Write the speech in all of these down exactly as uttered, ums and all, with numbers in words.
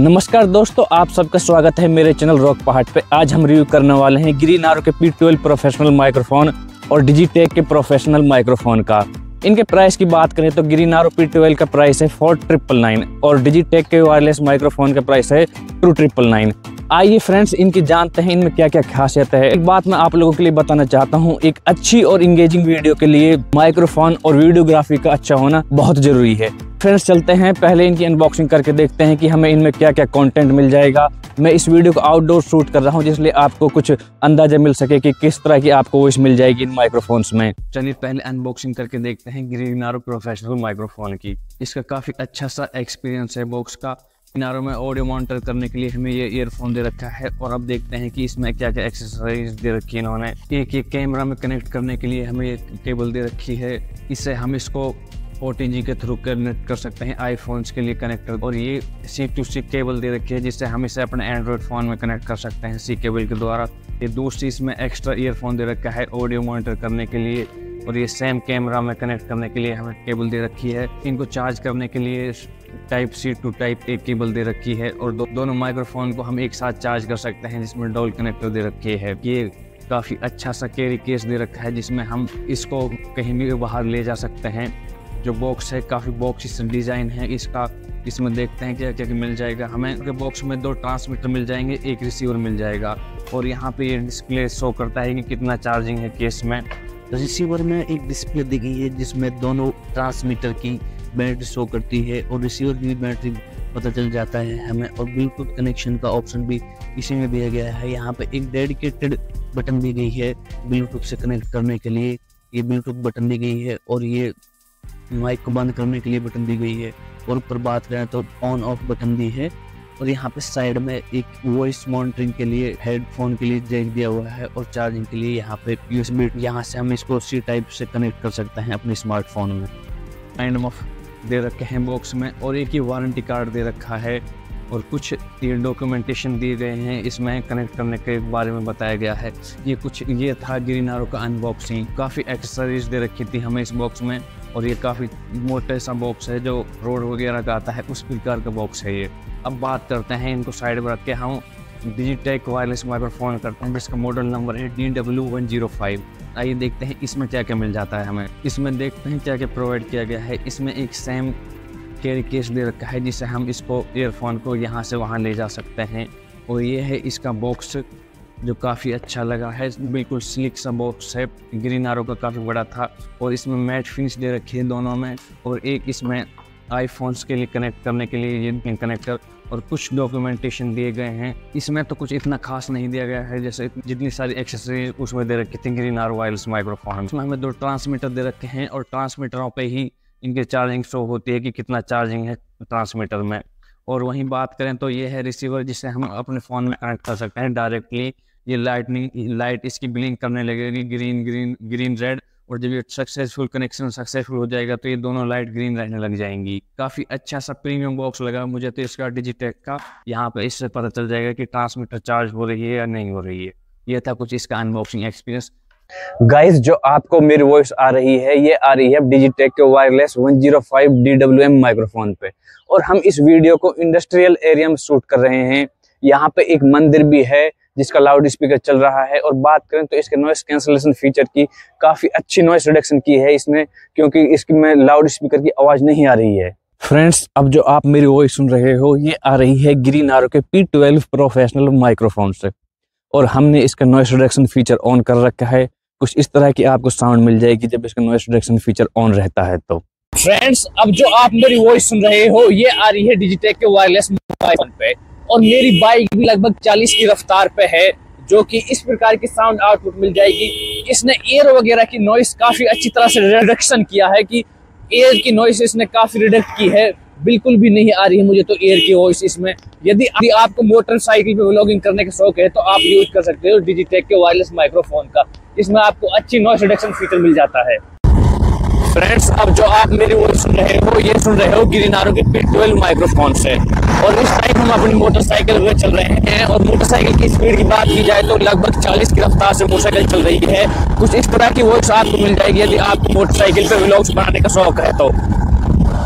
नमस्कार दोस्तों, आप सबका स्वागत है मेरे चैनल रॉक पहाड़ पे। आज हम रिव्यू करने वाले हैं ग्रीन आरो के पी ट्वेल्व प्रोफेशनल माइक्रोफोन और डिजिटेक के प्रोफेशनल माइक्रोफोन का। इनके प्राइस की बात करें तो ग्रीन आरो पी ट्वेल्व का प्राइस है फोर ट्रिपल नाइन और डिजिटेक के वायरलेस माइक्रोफोन का प्राइस है टू ट्रिपल नाइन। आइए फ्रेंड्स, इनकी जानते हैं इनमें क्या क्या खासियत है। एक बात मैं आप लोगों के लिए बताना चाहता हूँ, एक अच्छी और इंगेजिंग वीडियो के लिए माइक्रोफोन और वीडियोग्राफी का अच्छा होना बहुत जरूरी है। फ्रेंड्स चलते हैं, पहले इनकी अनबॉक्सिंग करके देखते हैं कि हमें इनमें क्या क्या कंटेंट मिल जाएगा। मैं इस वीडियो को आउटडोर शूट कर रहा हूं, जिसलिए आपको कुछ अंदाजा मिल सके कि किस तरह की आपको वॉइस मिल जाएगी इन माइक्रोफोन्स में। चलिए पहले अनबॉक्सिंग करके देखते हैं ग्रीन आरो प्रोफेशनल माइक्रोफोन की। इसका काफ़ी अच्छा सा एक्सपीरियंस है बॉक्स का। ग्रीन आरो में ऑडियो मॉनिटर करने के लिए हमें ये ईयरफोन दे रखा है और अब देखते हैं कि इसमें क्या क्या एक्सेसरीज दे रखी है इन्होंने। एक एक कैमरा में कनेक्ट करने के लिए हमें ये केबल दे रखी है, इससे हम इसको फोर्टीन जी के थ्रू कनेक्ट कर सकते हैं आईफोन्स के लिए कनेक्टर। और ये सी टू सी केबल दे रखी है, जिससे हम इसे अपने एंड्रॉयड फ़ोन में कनेक्ट कर सकते हैं सी केबल के द्वारा। ये दूसरी इसमें एक्स्ट्रा ईयरफोन दे रखा है ऑडियो मॉनिटर करने के लिए, और ये सेम कैमरा में कनेक्ट करने के लिए हमें केबल दे रखी है। इनको चार्ज करने के लिए type C to type A cable दे रखी है, और दो, दोनों माइक्रोफोन को हम एक साथ चार्ज कर सकते हैं, जिसमें डबल कनेक्टर दे रखी है। ये काफ़ी अच्छा सा कैरी केस दे रखा है, जिसमें हम इसको कहीं भी बाहर ले जा सकते हैं। जो बॉक्स है काफ़ी बॉक्स डिज़ाइन है इसका। इसमें देखते हैं क्या क्या मिल जाएगा हमें। बॉक्स में दो ट्रांसमीटर मिल जाएंगे, एक रिसीवर मिल जाएगा, और यहाँ पे ये डिस्प्ले शो करता है कि कितना चार्जिंग है केस में। रिसीवर में एक डिस्प्ले दी गई है जिसमें दोनों ट्रांसमीटर की बैटरी शो करती है और रिसीवर की बैटरी पता चल जाता है हमें। और ब्लूटूथ कनेक्शन का ऑप्शन भी इसी में दिया गया है। यहाँ पे एक डेडिकेटेड बटन दी गई है ब्लूटूथ से कनेक्ट करने के लिए। ये ब्लूटूथ बटन दी गई है, और ये माइक को बंद करने के लिए बटन दी गई है, और ऊपर बात करें तो ऑन ऑफ बटन दी है। और यहाँ पे साइड में एक वॉइस मॉनिटरिंग के लिए हेडफोन के लिए जैक दिया हुआ है, और चार्जिंग के लिए यहाँ पे यूएसबी, यहाँ से हम इसको सी टाइप से कनेक्ट कर सकते हैं अपने स्मार्टफोन में। काइंड ऑफ दे रखे हैं बॉक्स में, और एक ही वारंटी कार्ड दे रखा है, और कुछ ये डॉक्यूमेंटेशन दिए गए हैं, इसमें कनेक्ट करने के बारे में बताया गया है। ये कुछ ये था ग्रीन आरो का अनबॉक्सिंग। काफ़ी एक्सेसरीज दे रखी थी हमें इस बॉक्स में, और ये काफ़ी मोटे सा बॉक्स है जो रोड वगैरह का आता है उस प्रकार का बॉक्स है ये। अब बात करते हैं इनको साइड में रख के हम डिजिटेक वायरलेस माइक्रोफोन करते हैं, जिसका मॉडल नंबर है D W one zero five. आइए देखते हैं इसमें क्या क्या मिल जाता है हमें। इसमें देखते हैं क्या क्या प्रोवाइड किया गया है। इसमें एक सेम कैरी केस दे रखा है, जिससे हम इसको ईयरफोन को यहाँ से वहाँ ले जा सकते हैं। और ये है इसका बॉक्स, जो काफ़ी अच्छा लगा है, बिल्कुल स्लिक सा बॉक्स है। ग्रीन आरो का काफ़ी बड़ा था, और इसमें मैट फिनिश दे रखी है दोनों में, और एक इसमें आईफोन्स के लिए कनेक्ट करने के लिए ये पिन कनेक्टर, और कुछ डॉक्यूमेंटेशन दिए गए हैं। इसमें तो कुछ इतना खास नहीं दिया गया है, जैसे जितनी सारी एक्सेसरीज उसमें दे रखी थी ग्रीन आरो वायरलेस माइक्रोफोन। इसमें हमें दो ट्रांसमीटर दे रखे हैं, और ट्रांसमीटरों पे ही इनके चार्जिंग शो होती है कि कितना चार्जिंग है ट्रांसमीटर में। और वहीं बात करें तो ये है रिसीवर, जिससे हम अपने फ़ोन में कनेक्ट कर सकते हैं डायरेक्टली। ये लाइटनिंग लाइट इसकी ब्लिंक करने लगेगी, ग्रीन ग्रीन ग्रीन रेड, और जब ये सक्सेसफुल कनेक्शन सक्सेसफुल हो जाएगा तो ये दोनों लाइट ग्रीन रहने लग जाएंगी। काफ़ी अच्छा सा प्रीमियम बॉक्स लगा मुझे तो इसका डिजिटेक का। यहाँ पे इससे पता चल जाएगा कि ट्रांसमीटर चार्ज हो रही है या नहीं हो रही है। ये था कुछ इसका अनबॉक्सिंग एक्सपीरियंस। गाइस, जो आपको मेरी वॉइस आ रही है ये आ रही है डिजिटेक के wireless one zero five D W M microphone पे, और हम इस वीडियो को इंडस्ट्रियल एरिया में शूट कर रहे हैं। यहाँ पे एक मंदिर भी है जिसका लाउड स्पीकर चल रहा है। और बात करें तो इसके नॉइस कैंसलेशन फीचर की काफी अच्छी नॉइस रिडक्शन की है इसने, क्योंकि इसकी में लाउड स्पीकर की आवाज नहीं आ रही है। फ्रेंड्स, अब जो आप मेरी वॉइस सुन रहे हो ये आ रही है ग्रीन आरो के पी ट्वेल्व प्रोफेशनल माइक्रोफोन से, और हमने इसका नॉइस रिडक्शन फीचर ऑन कर रखा है। कुछ इस तरह की आपको साउंड मिल जाएगी जब इसका नॉइस रिडक्शन फीचर ऑन रहता है। तो फ्रेंड्स, अब जो आप मेरी वॉइस सुन रहे हो ये आ रही है डिजिटेक के वायरलेस माइक्रोफोन पे, और मेरी बाइक भी लगभग चालीस की रफ्तार पे है, जो कि इस प्रकार की साउंड आउटपुट मिल जाएगी। इसने एयर वगैरह की नॉइस काफी अच्छी तरह से रिडक्शन किया है, कि एयर की नॉइस इसने काफी रिडक्ट की है, बिल्कुल भी नहीं आ रही है मुझे तो एयर की वॉइस इसमें। यदि आपको मोटरसाइकिल पे व्लॉगिंग करने का शौक है तो आप यूज कर सकते हो डिजिटेक के वायरलेस माइक्रोफोन का। इसमें आपको अच्छी नॉइस रिडक्शन फीचर मिल जाता है। फ्रेंड्स, अब जो आप मेरी वॉइस सुन रहे हो ये सुन रहे हो ग्रीन आरो के पी ट्वेल्व माइक्रोफोन से, और इस टाइम हम अपनी मोटरसाइकिल पे चल रहे हैं। और मोटरसाइकिल की स्पीड की बात की जाए तो लगभग चालीस की रफ्तार से मोटरसाइकिल चल रही है। कुछ इस तरह की वॉइस आपको मिल जाएगी यदि आपको मोटरसाइकिल पे व्लॉग्स बनाने का शौक है तो।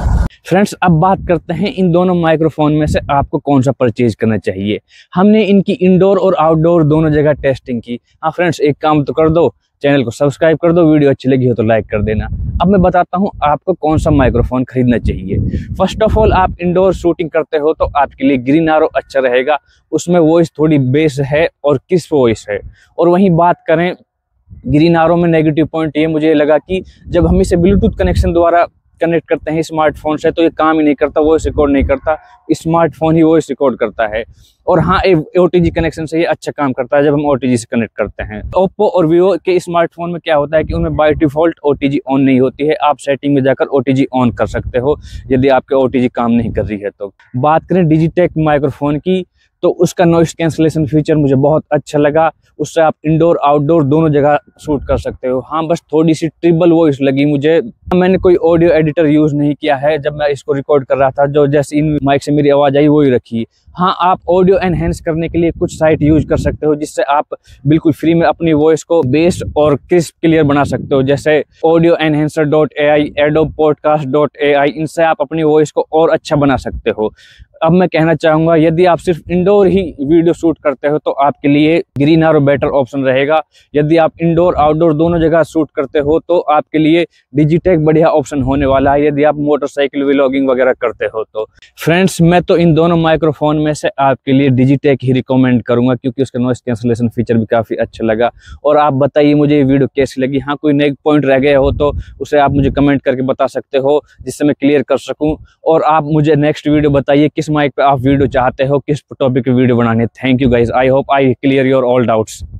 फ्रेंड्स, अब बात करते हैं इन दोनों माइक्रोफोन में से आपको कौन सा परचेज करना चाहिए। हमने इनकी इंडोर और आउटडोर दोनों जगह टेस्टिंग की। हाँ फ्रेंड्स, एक काम तो कर दो, चैनल को सब्सक्राइब कर दो, वीडियो अच्छी लगी हो तो लाइक कर देना। अब मैं बताता हूँ आपको कौन सा माइक्रोफोन खरीदना चाहिए। फर्स्ट ऑफ ऑल, आप इंडोर शूटिंग करते हो तो आपके लिए ग्रीन आरो अच्छा रहेगा, उसमें वॉइस थोड़ी बेस है और क्रिस्प वॉइस है। और वहीं बात करें ग्रीन आरो में नेगेटिव पॉइंट ये मुझे लगा कि जब हम इसे ब्लूटूथ कनेक्शन द्वारा कनेक्ट करते हैं स्मार्टफोन से तो ये काम ही नहीं करता, वॉइस रिकॉर्ड नहीं करता, स्मार्टफोन ही वॉइस रिकॉर्ड करता है। और हाँ, ओटीजी कनेक्शन से ये अच्छा काम करता है जब हम ओटीजी से कनेक्ट करते हैं। ओप्पो और वीवो के स्मार्टफोन में क्या होता है कि उनमें बाय डिफॉल्ट ओटीजी ऑन नहीं होती है, आप सेटिंग में जाकर ओटीजी ऑन कर सकते हो यदि आपके ओटीजी काम नहीं कर रही है तो। बात करें डिजिटेक माइक्रोफोन की तो उसका नॉइस कैंसलेशन फीचर मुझे बहुत अच्छा लगा, उससे आप इंडोर आउटडोर दोनों जगह शूट कर सकते हो। हाँ, बस थोड़ी सी ट्रिबल वॉइस लगी मुझे। मैंने कोई ऑडियो एडिटर यूज नहीं किया है जब मैं इसको रिकॉर्ड कर रहा था, जो जैसे इन माइक से मेरी आवाज आई वही रखी। हाँ, आप ऑडियो एनहेंस करने के लिए कुछ साइट यूज कर सकते हो जिससे आप बिल्कुल फ्री में अपनी वॉइस को बेस और क्रिस्प क्लियर बना सकते हो, जैसे audio enhancer dot A I, Adobe podcast dot A I. इनसे आप अपनी वॉइस को और अच्छा बना सकते हो। अब मैं कहना चाहूँगा यदि आप सिर्फ इंडोर ही वीडियो शूट करते हो तो आपके लिए ग्रीन आरो बेटर ऑप्शन रहेगा। यदि आप इंडोर आउटडोर दोनों जगह शूट करते हो तो आपके लिए डिजिटेक बढ़िया ऑप्शन होने वाला है, यदि आप मोटरसाइकिल व्लॉगिंग वगैरह करते हो तो। फ्रेंड्स, मैं तो इन दोनों माइक्रोफोन में से आपके लिए डिजिटेक ही रिकमेंड करूंगा क्योंकि उसका नॉइस कैंसलेशन फीचर भी काफ़ी अच्छा लगा। और आप बताइए मुझे ये वीडियो कैसी लगी। हाँ, कोई नए पॉइंट रह गए हो तो उसे आप मुझे कमेंट करके बता सकते हो जिससे मैं क्लियर कर सकूँ। और आप मुझे नेक्स्ट वीडियो बताइए किस माइक पे आप वीडियो चाहते हो, किस टॉपिक पे वीडियो बनाने। Thank you guys, I hope I clear your all doubts.